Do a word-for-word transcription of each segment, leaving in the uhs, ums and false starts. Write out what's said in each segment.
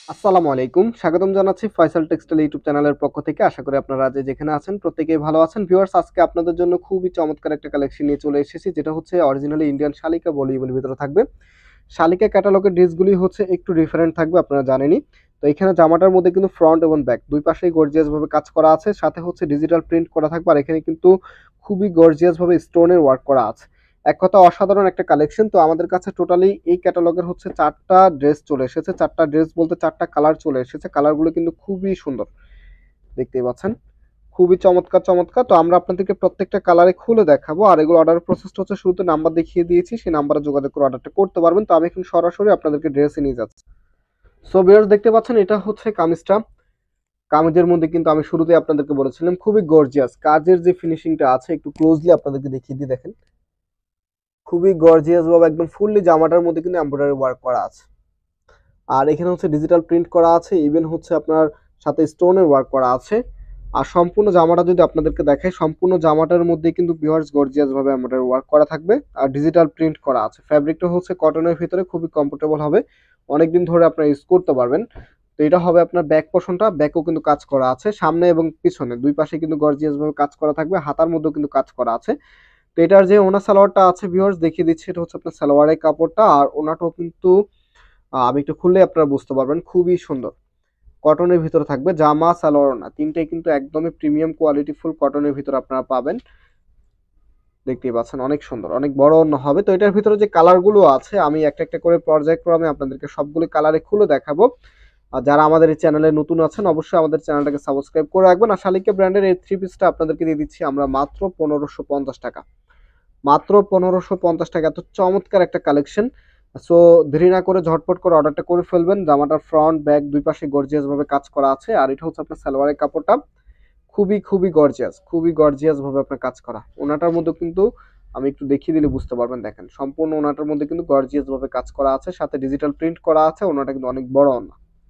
আসসালামু আলাইকুম। স্বাগতম জানাচ্ছি ফয়সাল টেক্সটাইল ইউটিউব চ্যানেলের পক্ষ থেকে। আশা করি আপনারা যে যেখানে আছেন প্রত্যেকেই ভালো আছেন। ভিউয়ার্স, আজকে আপনাদের জন্য খুবই চমৎকার একটা কালেকশন নিয়ে চলে এসেছি, যেটা হচ্ছে অরিজিনালি ইন্ডিয়ান শালিকা ভলিউমের ভিতরে থাকবে। শালিকা ক্যাটালগের ড্রেসগুলি হচ্ছে একটু ডিফারেন্ট থাকবে, আপনারা জানেনই। তো এখানে জামাটার মধ্যে কিন্তু ফ্রন্ট এবং ব্যাক দুই পাশেই গর্জিয়াস ভাবে কাজ করা আছে, সাথে হচ্ছে ডিজিটাল প্রিন্ট করা থাকবে। আর এখানে কিন্তু খুবই গর্জিয়াস ভাবে স্টোনের ওয়ার্ক করা আছে। এক কথা অসাধারণ একটা কালেকশন। তো আমাদের কাছে টোটালি এই ক্যাটালগের হচ্ছে চারটা ড্রেস চলে এসেছে। চারটা ড্রেস বলতে চারটা কালার চলে এসেছে। কালারগুলো কিন্তু খুবই সুন্দর, দেখতেই পাচ্ছেন। খুবই চমৎকার চমৎকার। তো আমরা আপনাদেরকে প্রত্যেকটা কালারে খুলে দেখাবো। আর এগুলো অর্ডার প্রসেসটা হচ্ছে শুরুতে নাম্বার দেখিয়ে দিয়েছি, সেই নাম্বারে যোগাযোগ করে অর্ডারটা করতে পারবেন। তো আমি এখন সরাসরি আপনাদেরকে ড্রেসে নিয়ে যাচ্ছি। সো ভিউয়ার্স, দেখতে পাচ্ছেন এটা হচ্ছে কামিজটা। কামিজের মধ্যে কিন্তু আমি শুরুতে আপনাদেরকে বলেছিলাম খুবই গর্জিয়াস কাজের যে ফিনিশিংটা আছে, একটু ক্লোজলি আপনাদেরকে দেখিয়ে দিয়ে দেখেন। খুবই গর্জিয়াস ভাবে একদম ফুললি জামাটার মধ্যে কিন্তু এমব্রয়ডারি ওয়ার্ক করা আছে। আর এখানে হচ্ছে ডিজিটাল প্রিন্ট করা আছে, ইভেন হচ্ছে আপনার সাথে স্টোনের ওয়ার্ক করা আছে। আর সম্পূর্ণ জামাটা যদি আপনাদেরকে দেখাই, সম্পূর্ণ জামাটার মধ্যে কিন্তু ভিউয়ার্স গর্জিয়াস ভাবে এমব্রয়ডারি ওয়ার্ক করা থাকবে। আর ডিজিটাল প্রিন্ট করা আছে। ফ্যাব্রিকটা হচ্ছে কটনের ভিতরে, খুবই কমফোর্টেবল হবে, অনেকদিন ধরে আপনারা ইউজ করতে পারবেন। তো এটা হবে আপনার ব্যাক পোর্শনটা। ব্যাকও কিন্তু কাজ করা আছে, সামনে এবং পিছনে দুই পাশে কিন্তু গর্জিয়াস ভাবে কাজ করা থাকবে। হাতার মধ্যেও কিন্তু কাজ করা আছে। তো এটার যে ওনা সালোয়ারটা আছে ভিউয়ার্স, দেখিয়ে দিচ্ছি। এটা হচ্ছে আপনার সালোয়ারের কাপড়টা। আর ওনাটাও কিন্তু আহ, আমি একটু খুললে আপনারা বুঝতে পারবেন, খুবই সুন্দর। কটনের ভিতরে থাকবে, জামা সালোয়ার ওনা তিনটাই কিন্তু একদমই প্রিমিয়াম কোয়ালিটি ফুল কটনের ভিতরে আপনারা পাবেন। দেখতেই পাচ্ছেন, অনেক সুন্দর, অনেক বড় ওড়না হবে। তো এটার ভিতরে যে কালার গুলো আছে, আমি একটা একটা করে পর্যায়ক্রমে আপনাদেরকে সবগুলো কালারে খুলে দেখাবো। আর যারা আমাদের এই চ্যানেলে নতুন আছেন, অবশ্যই আমাদের চ্যানেলটাকে সাবস্ক্রাইব করে রাখবেন। আর শালিকা ব্র্যান্ডের এই থ্রি পিসটা আপনাদেরকে দিয়ে দিচ্ছি আমরা মাত্র পনেরোশো পঞ্চাশ টাকা। মাত্র পনেরোশো পঞ্চাশ টাকা, এত চমৎকার একটা কালেকশন। সো দেরি না করে ঝটপট করে অর্ডারটা করে ফেলবেন। জামাটার ফ্রন্ট ব্যাক দুই পাশে গর্জিয়াস ভাবে কাজ করা আছে। আর এটা হচ্ছে আপনার সালোয়ারের কাপড়টা। খুবই খুবই গর্জিয়াস, খুবই গর্জিয়াস ভাবে আপনার কাজ করা। ওনাটার মধ্যে কিন্তু আমি একটু দেখিয়ে দিলে বুঝতে পারবেন, দেখেন সম্পূর্ণ ওনাটার মধ্যে কিন্তু গর্জিয়াস ভাবে কাজ করা আছে, সাথে ডিজিটাল প্রিন্ট করা আছে। ওনাটা কিন্তু অনেক বড় ওনা।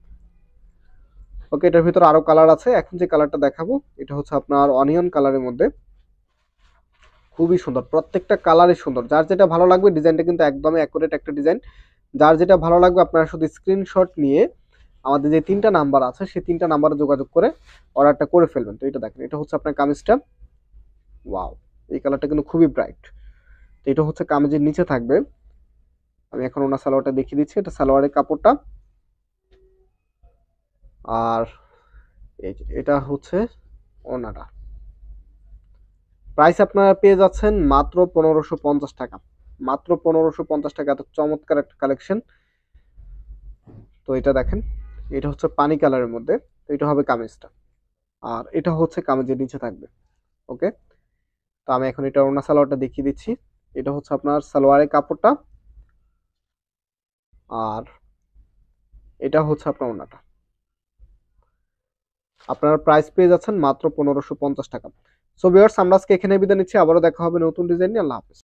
ওকে, এটার ভিতরে আরো কালার আছে। এখন যে কালারটা দেখাবো, এটা হচ্ছে আপনার অনিয়ন কালারের মধ্যে। খুবই সুন্দর, প্রত্যেকটা কালারই সুন্দর। যার যেটা ভালো লাগবে, ডিজাইনটা কিন্তু একদমই অ্যাকুরেট একটা ডিজাইন। যার যেটা ভালো লাগবে আপনারা শুধু স্ক্রিনশট নিয়ে আমাদের যে তিনটা নাম্বার আছে, সেই তিনটা নাম্বারে যোগাযোগ করে অর্ডারটা করে ফেলবেন। তো এটা দেখেন, এটা হচ্ছে আপনার কামিজটা। ওয়াও, এই কালারটা কিন্তু খুবই ব্রাইট। তো এটা হচ্ছে কামিজের নিচে থাকবে। আমি এখন ওনার সালোয়ারটা দেখিয়ে দিচ্ছি। এটা সালোয়ারের কাপড়টা। আর এই যে এটা হচ্ছে ওনাটা। প্রাইস আপনারা পেয়ে যাচ্ছেন মাত্র পনেরোশো পঞ্চাশ টাকা। মাত্র পনেরোশো পঞ্চাশ টাকা, এত চমৎকার একটা কালেকশন। তো এটা দেখেন, এটা হচ্ছে পানি কালারের মধ্যে। তো এটা হবে কামিজটা। আর এটা হচ্ছে কামিজের নিচে থাকবে। ওকে, তো আমি এখন এটা ওনা সালোয়ারটা দেখিয়ে দিচ্ছি। এটা হচ্ছে আপনার সালোয়ারের কাপড়টা। আর এটা হচ্ছে আপনার ওনাটা। আপনারা প্রাইস পেয়ে যাচ্ছেন মাত্র পনেরোশো পঞ্চাশ টাকা। সো ভিউয়ার্স, আমরা আজকে এখানে বিদায় নিচ্ছি। আবারও দেখা হবে নতুন ডিজাইন নিয়ে। আল্লাহ হাফেজ।